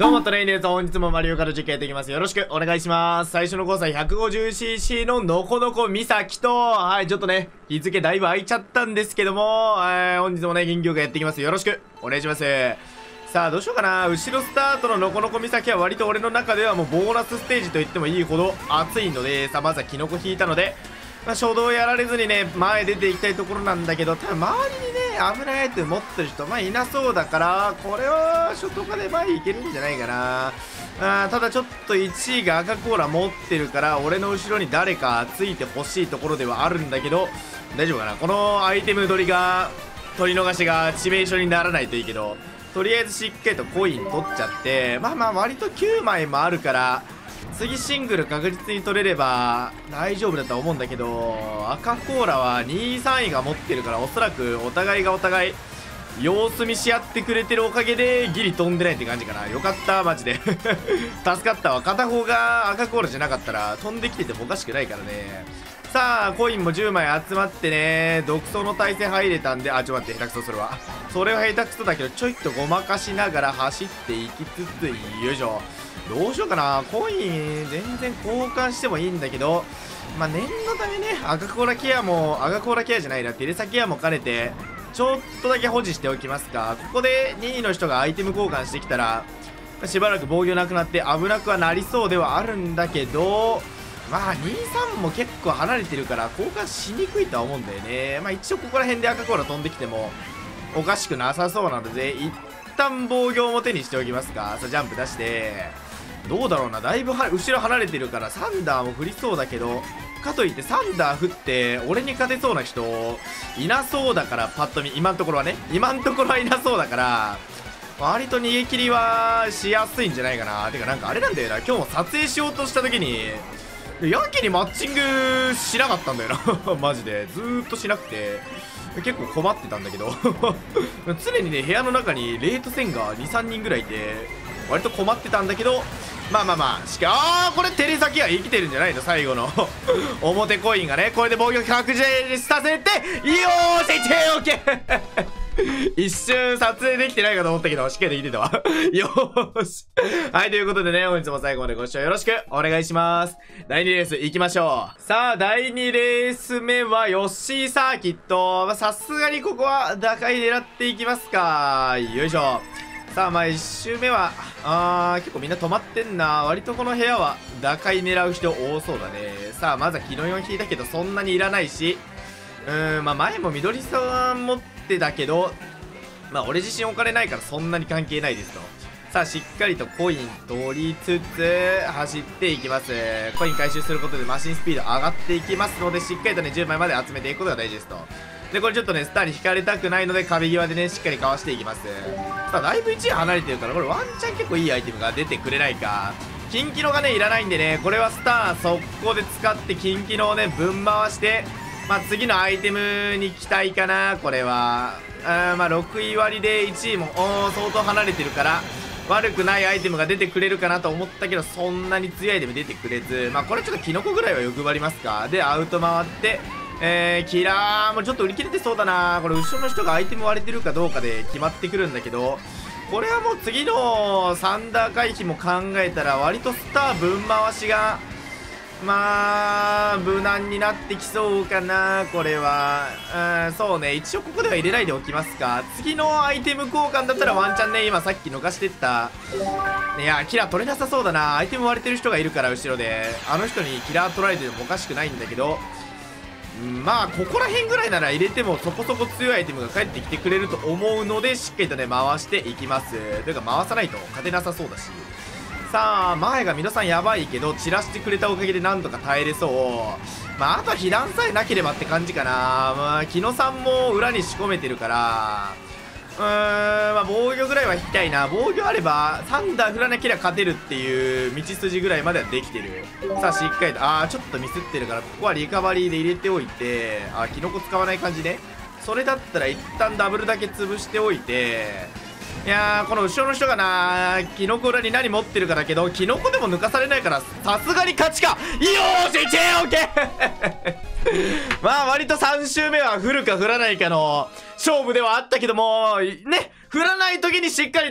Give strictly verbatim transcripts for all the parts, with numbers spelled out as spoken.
どうも、トレインです。本日もマリオカルト実況やっていきます。よろしくお願いします。最初のコースは ひゃくごじゅうシーシー ののこのこ岬と、はい、ちょっとね、日付だいぶ空いちゃったんですけども、はい、本日もね、元気よくやっていきます。よろしくお願いします。さあ、どうしようかな。後ろスタートののこのこ岬は割と俺の中ではもうボーナスステージと言ってもいいほど熱いので、さあ、まずはキノコ引いたので、まあ、初動やられずにね、前出ていきたいところなんだけど、ただ周りにね、危ないアイテム持ってる人、まあ、いなそうだから、これは初動化で前いけるんじゃないかな。あただちょっといちいが赤コーラ持ってるから、俺の後ろに誰かついてほしいところではあるんだけど、大丈夫かな。このアイテム取りが、取り逃しが致命傷にならないといいけど、とりあえずしっかりとコイン取っちゃって、まあまあ割ときゅうまいもあるから、次シングル確実に取れれば大丈夫だとは思うんだけど、赤コーラはにいさんいが持ってるから、おそらくお互いがお互い様子見し合ってくれてるおかげでギリ飛んでないって感じかな。よかったマジで助かったわ。片方が赤コーラじゃなかったら飛んできててもおかしくないからね。さあコインもじゅうまい集まってね、独走の対戦入れたんで、あ、ちょっと待って、下手くそそれはそれは下手くそだけど、ちょいとごまかしながら走っていきつつ、よいしょ。どうしようかな。コイン全然交換してもいいんだけど、まあ念のためね、赤コーラケアも赤コーラケアじゃないな、テレサケアも兼ねてちょっとだけ保持しておきますか。ここでにいの人がアイテム交換してきたらしばらく防御なくなって危なくはなりそうではあるんだけど、まあにいさんも結構離れてるから交換しにくいとは思うんだよね。まあ一応ここら辺で赤コーラ飛んできてもおかしくなさそうなので、一旦防御を手にしておきますか。さあジャンプ出して、どうだろうな。だいぶは後ろ離れてるからサンダーも振りそうだけど、かといってサンダー振って俺に勝てそうな人いなそうだから、パッと見今のところはね、今のところはいなそうだから割と逃げ切りはしやすいんじゃないかな。てかなんかあれなんだよな、今日も撮影しようとした時にやけにマッチングしなかったんだよなマジでずーっとしなくて結構困ってたんだけど常にね部屋の中にレート戦がにさんにんぐらいいて割と困ってたんだけど、まあまあまあしかあーこれテレサキは生きてるんじゃないの、最後の表コインがね。これで防御確実させて、よーし ジェイオーケー 一瞬撮影できてないかと思ったけどしっかりできてたわよーしはい、ということでね、本日も最後までご視聴よろしくお願いします。だいにレース行きましょう。さあだいにレース目はヨッシーサーキット。さすがにここは打開狙っていきますか。よいしょ。さあまあいち周目はあー結構みんな止まってんな。割とこの部屋は打開狙う人多そうだね。さあまずはキノヨン引いたけどそんなにいらないし、うーんまあ前も緑さん持ってたけど、まあ俺自身お金ないからそんなに関係ないですと。さあしっかりとコイン取りつつ走っていきます。コイン回収することでマシンスピード上がっていきますので、しっかりとねじゅうまいまで集めていくことが大事ですと。でこれちょっとねスターに引かれたくないので壁際でねしっかりかわしていきます。さあだいぶいちい離れてるから、これワンチャン結構いいアイテムが出てくれないか。金キノがねいらないんでね、これはスター速攻で使って金キノをねぶん回して、まあ次のアイテムに期待かな。これはあまあろくい割りでいちいもお相当離れてるから悪くないアイテムが出てくれるかなと思ったけど、そんなに強いアイテム出てくれず、まあこれちょっとキノコぐらいは欲張りますか。でアウト回って、えー、キラーもちょっと売り切れてそうだな。これ後ろの人がアイテム割れてるかどうかで決まってくるんだけど、これはもう次のサンダー回避も考えたら割とスター分回しがまあ無難になってきそうかな。これはうんそうね、一応ここでは入れないでおきますか。次のアイテム交換だったらワンチャンね、今さっき逃してったいやキラー取れなさそうだな。アイテム割れてる人がいるから後ろであの人にキラー取られてもおかしくないんだけど、まあここら辺ぐらいなら入れてもそこそこ強いアイテムが返ってきてくれると思うので、しっかりとね回していきます。というか回さないと勝てなさそうだし、さあ前が皆さんやばいけど散らしてくれたおかげでなんとか耐えれそう。まああとは被弾さえなければって感じかな。まあ木野さんも裏に仕込めてるから、うーんまあ防御ぐらいは引きたいな。防御あればサンダー振らなければ勝てるっていう道筋ぐらいまではできてる。さあしっかりとあーちょっとミスってるからここはリカバリーで入れておいて、あキノコ使わない感じね。それだったら一旦ダブルだけ潰しておいて、いやーこの後ろの人がなキノコ裏に何持ってるかだけど、キノコでも抜かされないからさすがに勝ちか。よーし ジェイオーケー まあ割とさん周目は振るか振らないかの勝負ではあったけどもね、振らない時にしっかりとね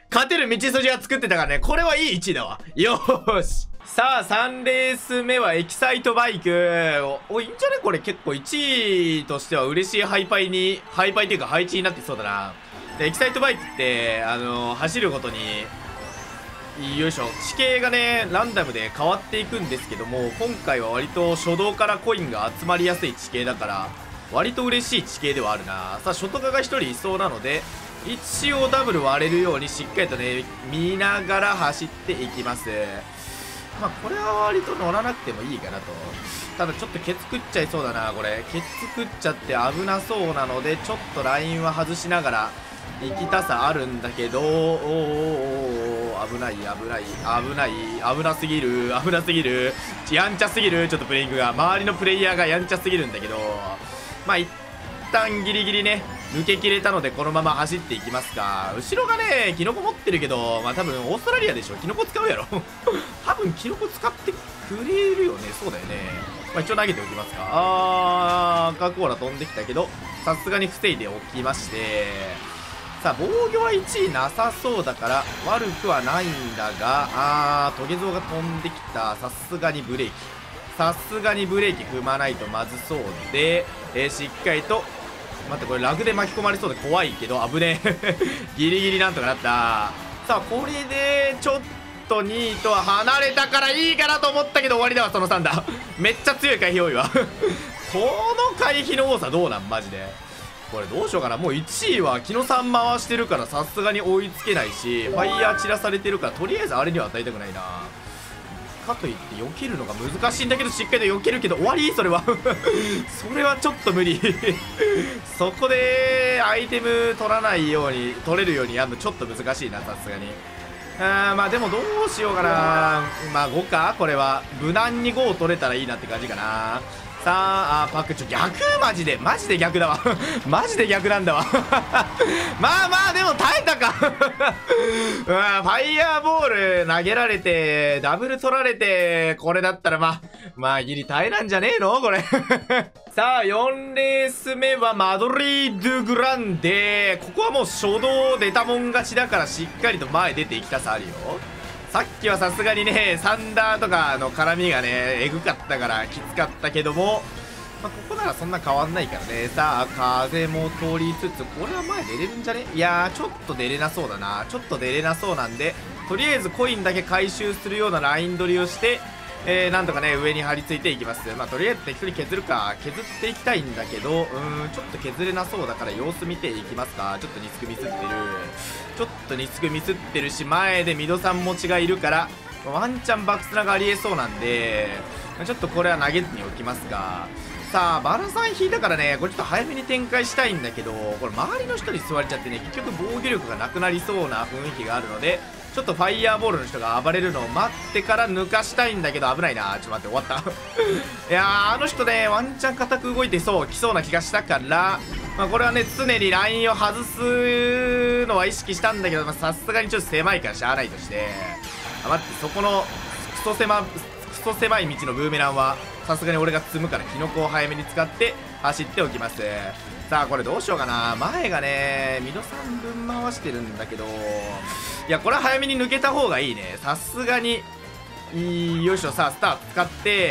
勝てる道筋は作ってたからね。これはいいいちいだわ。よーし。さあ、さんレース目はエキサイトバイク。お、いいんじゃねこれ結構いちいとしては嬉しいハイパイに、ハイパイっていうか配置になってそうだな。で、エキサイトバイクって、あのー、走るごとに、よいしょ、地形がね、ランダムで変わっていくんですけども、今回は割と初動からコインが集まりやすい地形だから、割と嬉しい地形ではあるな。さあ、初トカがひとりいそうなので、一応ダブル割れるようにしっかりとね、見ながら走っていきます。まあ、これは割と乗らなくてもいいかなと。ただちょっとケツ食っちゃいそうだな、これ。ケツ食っちゃって危なそうなので、ちょっとラインは外しながら、行きたさあるんだけど、おーおーおー危ない、危ない、危ない、危なすぎる、危なすぎる、やんちゃすぎる、ちょっとプレイングが。周りのプレイヤーがやんちゃすぎるんだけど、まあ、一旦ギリギリね、抜けきれたのでこのまま走っていきますか。後ろがねキノコ持ってるけど、まあ多分オーストラリアでしょ。キノコ使うやろ多分キノコ使ってくれるよね。そうだよね。まあ一応投げておきますか。あー赤コーラ飛んできたけどさすがに防いでおきまして、さあ防御はいちいなさそうだから悪くはないんだが、あートゲゾウが飛んできた。さすがにブレーキさすがにブレーキ踏まないとまずそうで、えー、しっかりと待って、これラグで巻き込まれそうで怖いけど危ねえギリギリなんとかなった。さあこれでちょっとにいとは離れたからいいかなと思ったけど終わりだわ。そのさんだめっちゃ強い回避多いわこの回避の多さどうなんマジで。これどうしようかな。もういちいは木野さん回してるからさすがに追いつけないし、ファイヤー散らされてるからとりあえずあれには与えたくないな。かといって避けるのが難しいんだけど、しっかりと避けるけど終わりそれはそれはちょっと無理そこでアイテム取らないように取れるようにやるのちょっと難しいな、さすがに。あーまあでもどうしようかな。まあごか、これは無難にごを取れたらいいなって感じかな。さあ、あパックちょ逆マジでマジで逆だわマジで逆なんだわまあまあでも耐えたかうわファイヤーボール投げられてダブル取られて、これだったらまあまあギリ耐えなんじゃねえのこれさあよんレース目はマドリードゥグランデ。ここはもう初動出たもん勝ちだからしっかりと前出ていきたさあるよ。さっきはさすがにねサンダーとかの絡みがねエグかったからきつかったけども、まあ、ここならそんな変わんないからね。さあ風も通りつつ、これは前出れるんじゃね。いやーちょっと出れなそうだな。ちょっと出れなそうなんでとりあえずコインだけ回収するようなライン取りをして、えー、なんとかね上に張り付いていきます。まあとりあえず適当に削るか削っていきたいんだけど、うーんちょっと削れなそうだから様子見ていきますか。ちょっとニスクミスってるちょっとニスクミスってるし、前でミドさん持ちがいるからワンチャンバックスナがありえそうなんで、ちょっとこれは投げずに置きますが。さあバラさん引いたからね、これちょっと早めに展開したいんだけど、これ周りの人に座れちゃってね結局防御力がなくなりそうな雰囲気があるので、ちょっとファイヤーボールの人が暴れるのを待ってから抜かしたいんだけど危ないな。ちょっと待って終わったいやーあの人ねワンチャン固く動いてそうきそうな気がしたから、まあ、これはね常にラインを外すのは意識したんだけど、さすがにちょっと狭いからしゃあないとして、あ待ってそこのクソ狭クソ狭い道のブーメランはさすがに俺が積むからキノコを早めに使って走っておきます。さあこれどうしようかな。前がねミドさんぶん回してるんだけど、いやこれは早めに抜けた方がいいねさすがに。よいしょ。さあスター使って、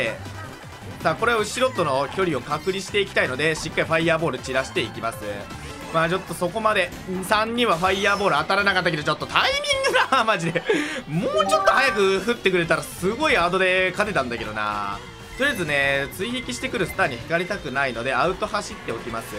さあこれは後ろとの距離を確離していきたいのでしっかりファイヤーボール散らしていきます。まあちょっとそこまでさんにはファイヤーボール当たらなかったけど、ちょっとタイミングだマジでもうちょっと早く降ってくれたらすごいアドで勝てたんだけどな。とりあえずね追撃してくるスターに引かれたくないのでアウト走っておきます。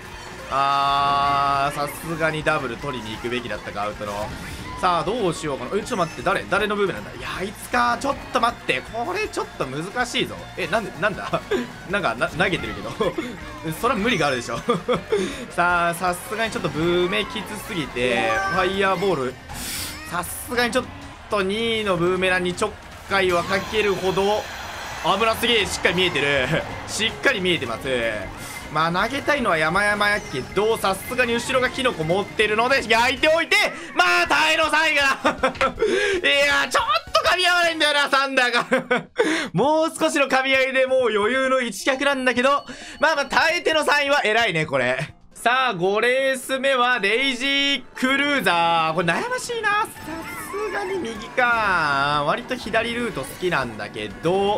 あーさすがにダブル取りに行くべきだったかアウトの。さあどうしようかな。えちょっと待って、誰誰のブーメなんだ。いやあいつか。ちょっと待って、これちょっと難しいぞ。えなんでなんだなんかな投げてるけどそれは無理があるでしょさあさすがにちょっとブーメきつすぎてファイヤーボールさすがにちょっとにいのブーメランにちょっかいはかけるほど危なすぎ。しっかり見えてるしっかり見えてます。まあ投げたいのは山々やけどさすがに後ろがキノコ持ってるので焼いておいて、まあ耐えのさんいがいやちょっと噛み合わないんだよなサンダーがもう少しの噛み合いでもう余裕の一脚なんだけど、まあまあ耐えてのさんいは偉いねこれ。 さあ、ごレース目はレイジークルーザー。これ悩ましいな。さすがに右か。割と左ルート好きなんだけど、う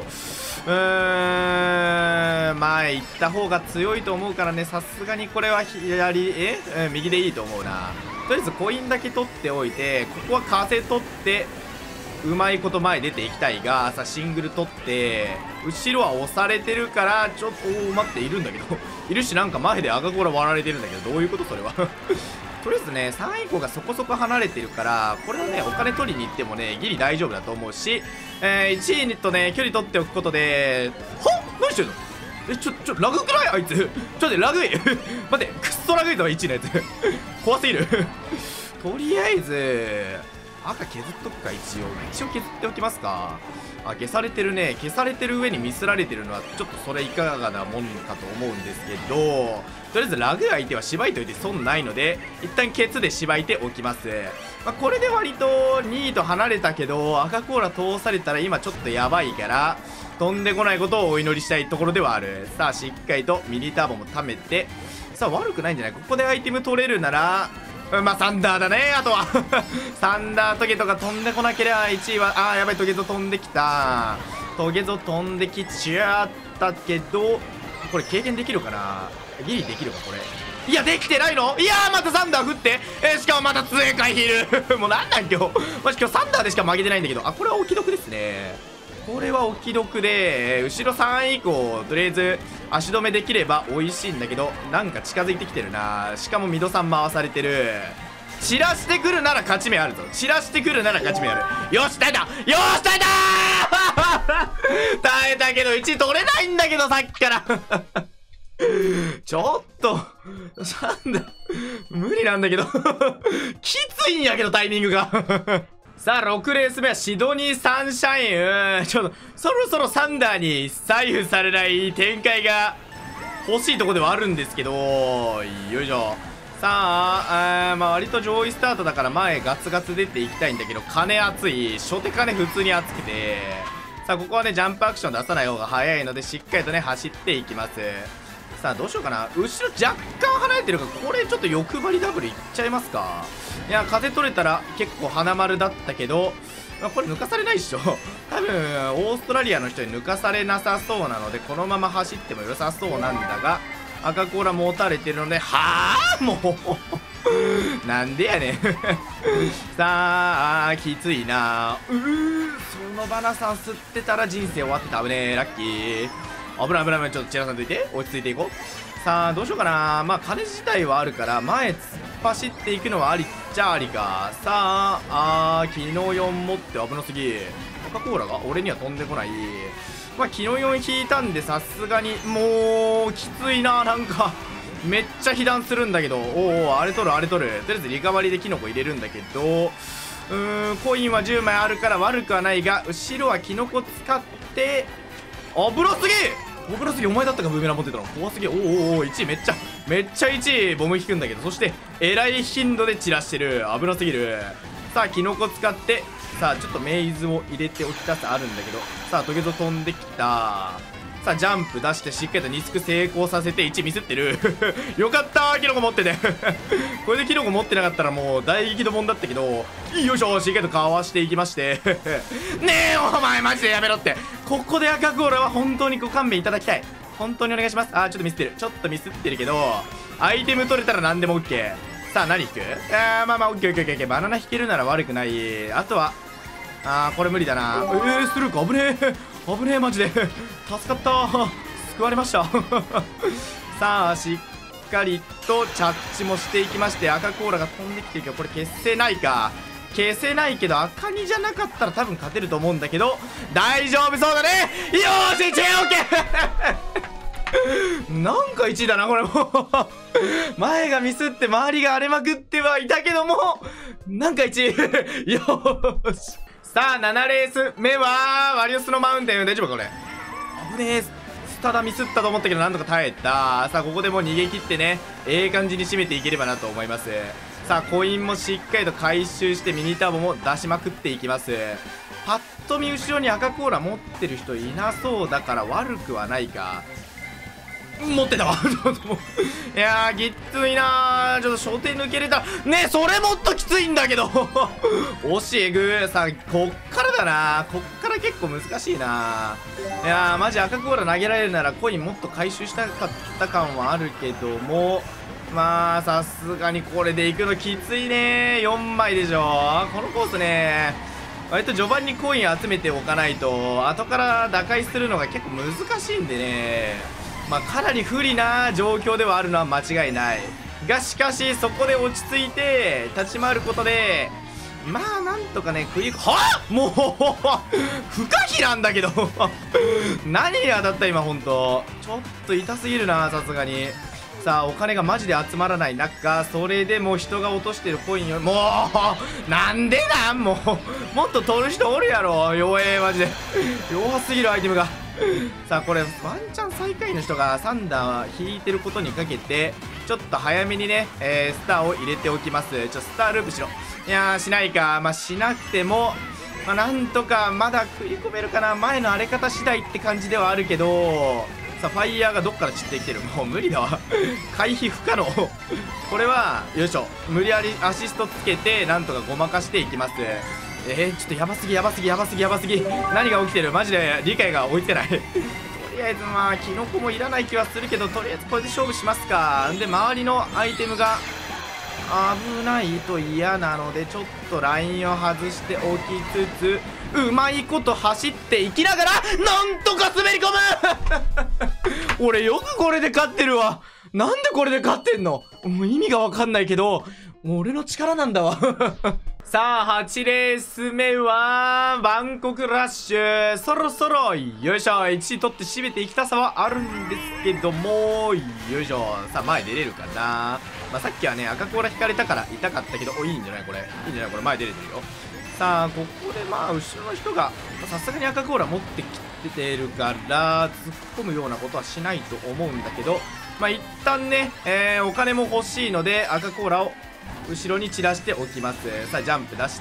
ーん、前行った方が強いと思うからね、さすがにこれは左、え、うん、右でいいと思うな。とりあえずコインだけ取っておいて、ここは風取って、うまいこと前出ていきたいが、さ、シングル取って、後ろは押されてるから、ちょっと、お待って、いるんだけど。いるし、なんか前で赤コーラ割られてるんだけど、どういうことそれは。とりあえずね、さん以降がそこそこ離れてるから、これはね、お金取りに行ってもね、ギリ大丈夫だと思うし、えー、いちいとね、距離取っておくことで、はっ何してんのえ、ちょ、ちょ、ラグくないあいつ。ちょっと待って、ラグい。待って、くっそラグいぞ、いちいのやつ。怖すぎる。とりあえず、赤削っとくか、一応。一応削っておきますか。あ、消されてるね。消されてる上にミスられてるのは、ちょっとそれいかがなもんかと思うんですけど、とりあえずラグ相手はしばいといて損ないので、一旦ケツでしばいておきます。まあ、これで割とにいと離れたけど、赤コーラ通されたら今ちょっとやばいから、飛んでこないことをお祈りしたいところではある。さあ、しっかりとミニターボも貯めて、さあ、悪くないんじゃない？ここでアイテム取れるなら、まあ、サンダーだね、あとは。サンダートゲとか飛んでこなければいちいは、あー、やばい、トゲゾ飛んできた。トゲゾ飛んできちゃったけど、これ経験できるかな？ギリできるか、これ。いや、できてないの？いやー、またサンダー降って。えー、しかもまた杖回ヒール。もうなんなん今日。マジ今日サンダーでしか負けてないんだけど。あ、これはお気毒ですね。これはお気毒で、後ろさん以降、とりあえず足止めできれば美味しいんだけど、なんか近づいてきてるな。しかもミドさん回されてる。散らしてくるなら勝ち目あるぞ。散らしてくるなら勝ち目ある。よし、耐えたよし、耐えたー耐えたけど、いちい取れないんだけど、さっきから。ちょっと、なんだ、無理なんだけど。きついんやけど、タイミングが。さあ、ろくレース目はシドニーサンシャイン。うん、ちょっと、そろそろサンダーに左右されない展開が欲しいとこではあるんですけど、よいしょ。さあ、あまあ割と上位スタートだから前ガツガツ出ていきたいんだけど、金熱い。初手金普通に熱くて。さあ、ここはね、ジャンプアクション出さない方が早いので、しっかりとね、走っていきます。さあ、どうしようかな。後ろ若干離れてるから、これちょっと欲張りダブルいっちゃいますか。いや、風取れたら結構花丸だったけど、まあ、これ抜かされないっしょ。多分、オーストラリアの人に抜かされなさそうなので、このまま走っても良さそうなんだが、赤コーラ持たれてるので、はぁもうなんでやねんさあ、きついな。うーそのバナさん吸ってたら人生終わってた。危ねえ、ラッキー。危ない危ない危ない。ちょっと散らさんといて。落ち着いていこう。さあ、どうしようかな。まあ、金自体はあるから、前突っ走っていくのはありっちゃありか。さあ、あー、キノよん持って危なすぎ。赤コーラが俺には飛んでこない。まあ、キノよん引いたんで、さすがに、もう、きついな、なんか。めっちゃ被弾するんだけど、おーおー、あれ取る、あれ取る。とりあえずリカバリーでキノコ入れるんだけど、うーん、コインはじゅうまいあるから悪くはないが、後ろはキノコ使って、危なすぎ危なすぎお前だったかブーメラン持ってたの怖すぎおーおーおーいちいめっちゃ、めっちゃいちいボム引くんだけど、そして、えらい頻度で散らしてる。危なすぎる。さあ、キノコ使って、さあ、ちょっとメイズを入れておきたさあるんだけど、さあ、トゲゾ飛んできた。さあ、ジャンプ出してしっかりとニスク成功させていちミスってる。よかったー、キノコ持ってて。これでキノコ持ってなかったらもう大激怒もんだったけど、よいしょ、しっかりとかわしていきまして。ねえ、お前マジでやめろって。ここで赤コーラは本当にご勘弁いただきたい。本当にお願いします。あー、ちょっとミスってる。ちょっとミスってるけど、アイテム取れたら何でも OK。さあ、何引くあー、まあまあ、OK、OK、OK。バナナ引けるなら悪くない。あとは、あー、これ無理だな。えー、スルーか。危ねえ。危ねえ、マジで。助かった。救われました。さあ、しっかりと着地もしていきまして、赤コーラが飛んできてるけど、これ消せないか。消せないけど、赤にじゃなかったら多分勝てると思うんだけど、大丈夫そうだね。よーし、いちい OK。なんかいちいだな、これも。前がミスって周りが荒れまくってはいたけども、なんかいちい。よーし。さあ、ななレース目は、ワリオスのマウンテン。大丈夫かこれ。危ねえ。スタダミスったと思ったけど、なんとか耐えた。さあ、ここでもう逃げ切ってね、ええ感じに締めていければなと思います。さあ、コインもしっかりと回収して、ミニターボも出しまくっていきます。パッと見後ろに赤コーラ持ってる人いなそうだから悪くはないか。 持ってたわ。いやー、きついなー。ちょっと初手抜けれた。ね、それもっときついんだけど。惜しい、えぐ。さあ、こっからだな。こっから結構難しいな。いやー、マジ赤コーラ投げられるならコインもっと回収したかった感はあるけども、まあ、さすがにこれで行くのきついね。よんまいでしょ。このコースね、割と序盤にコイン集めておかないと、後から打開するのが結構難しいんでね。まあ、かなり不利な状況ではあるのは間違いないが、しかしそこで落ち着いて立ち回ることで、まあなんとかね食い、はっもう不可避なんだけど何に当たった今。ほんとちょっと痛すぎるな、さすがに。さあ、お金がマジで集まらない中、それでも人が落としてるコインを、もうなんでなんもうもっと取る人おるやろ。弱え、マジで弱すぎるアイテムが。さあ、これワンチャン最下位の人がサンダー引いてることにかけて、ちょっと早めにね、えー、スターを入れておきます。ちょスターループしろ。いやー、しないか。まあしなくても、まあ、なんとかまだ食い込めるかな。前の荒れ方次第って感じではあるけど、さあファイヤーがどっから散ってきてる。もう無理だわ回避不可能これはよいしょ、無理やりアシストつけてなんとかごまかしていきます。えー、ちょっとやばすぎやばすぎやばすぎやばすぎ。何が起きてる、マジで理解が追いつけないとりあえずまあキノコもいらない気はするけど、とりあえずこれで勝負しますか。で周りのアイテムが危ないと嫌なので、ちょっとラインを外しておきつつ、うまいこと走っていきながらなんとか滑り込む俺よくこれで勝ってるわ。なんでこれで勝ってんの、もう意味がわかんないけど、もう俺の力なんだわさあはちレース目はバンコクラッシュ。そろそろよいしょ、いちい取って締めていきたさはあるんですけども、よいしょ。さあ前出れるかな。まあ、さっきはね赤コーラ引かれたから痛かったけど、おいいんじゃないこれ、いいんじゃないこれ、前出れてるよ。さあここでまあ後ろの人がさすがに赤コーラ持ってきてるから突っ込むようなことはしないと思うんだけど、まあ一旦ね、えー、お金も欲しいので赤コーラを後ろに散らしておきます。さあジャンプ出して、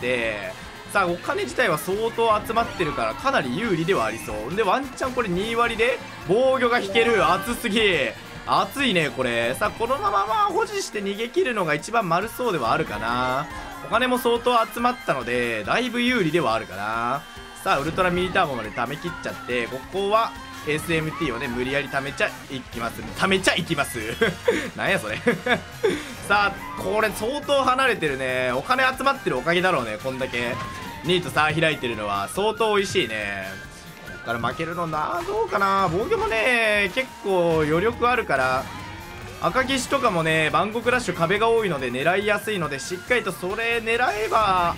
さあお金自体は相当集まってるからかなり有利ではありそうで、ワンチャンこれに割で防御が引ける。熱すぎ、熱いねこれ。さあこのまままあ保持して逃げ切るのが一番丸そうではあるかな。お金も相当集まったのでだいぶ有利ではあるかな。さあウルトラミリターボまで溜め切っちゃって、ここは エスエムティー をね無理やり溜めちゃいきます。溜めちゃいきますなんやそれさあこれ相当離れてるね。お金集まってるおかげだろうね。こんだけにいと差開いてるのは相当美味しいね。ここから負けるのな、どうかな。防御もね結構余力あるから、赤騎士とかもねバンコクラッシュ壁が多いので狙いやすいので、しっかりとそれ狙えば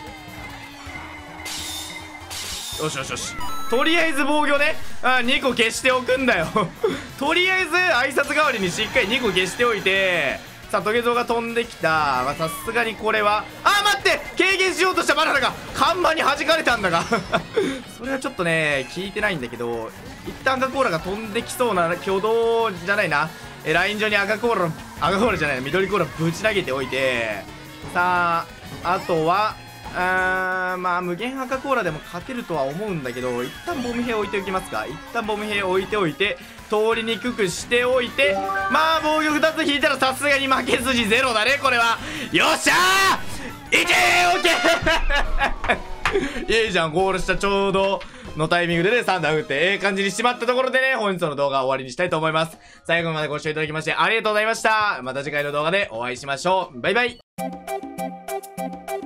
よしよしよし。とりあえず防御ね、あにこ消しておくんだよとりあえず挨拶代わりにしっかりにこ消しておいて、さあトゲゾウが飛んできた。まあさすがにこれはあ、待って、軽減しようとしたバナナが看板に弾かれたんだがそれはちょっとね聞いてないんだけど、一旦赤コーラが飛んできそうな挙動じゃないな、えライン上に赤コーラ赤コーラじゃない緑コーラぶち投げておいて、さああとはあーまあ無限赤コーラでも勝てるとは思うんだけど、一旦ボム兵置いておきますか。一旦ボム兵置いておいて通りにくくしておいて、まあ防御ふたつ引いたらさすがに負け筋ゼロだねこれは。よっしゃーいけーオッケーいいじゃん、ゴールしたちょうどのタイミングでねさんだん打ってええ感じにしまったところでね、本日の動画は終わりにしたいと思います。最後までご視聴いただきましてありがとうございました。また次回の動画でお会いしましょう。バイバイ。